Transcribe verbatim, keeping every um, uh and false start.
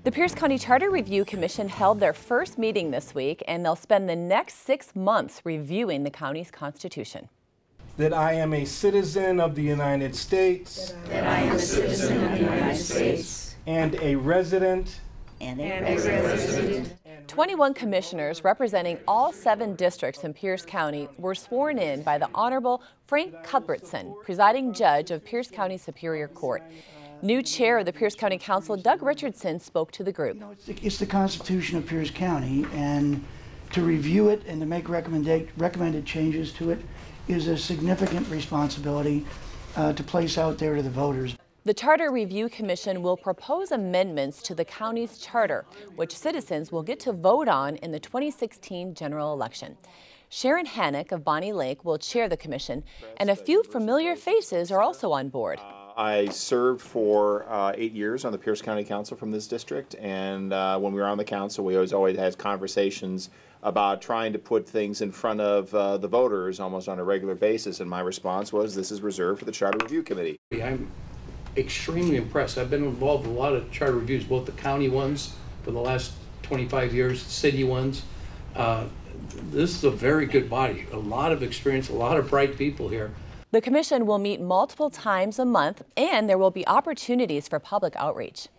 The Pierce County Charter Review Commission held their first meeting this week, and they'll spend the next six months reviewing the county's constitution. That I am a citizen of the United States. That I am a citizen of the United States. And a resident. And a resident. twenty-one commissioners representing all seven districts in Pierce County were sworn in by the Honorable Frank Cuthbertson, presiding judge of Pierce County Superior Court. New chair of the Pierce County Council, Doug Richardson, spoke to the group. You know, it's, the, it's the Constitution of Pierce County, and to review it and to make recommended, recommended changes to it is a significant responsibility uh, to place out there to the voters. The Charter Review Commission will propose amendments to the county's charter, which citizens will get to vote on in the twenty sixteen general election. Sharon Hannock of Bonnie Lake will chair the commission, and a few familiar faces are also on board. I served for uh, eight years on the Pierce County Council from this district, and uh, when we were on the council, we always always had conversations about trying to put things in front of uh, the voters almost on a regular basis, and my response was, this is reserved for the Charter Review Committee. I'm extremely impressed. I've been involved in a lot of charter reviews, both the county ones for the last twenty-five years, city ones. Uh, this is a very good body, a lot of experience, a lot of bright people here. The commission will meet multiple times a month, and there will be opportunities for public outreach.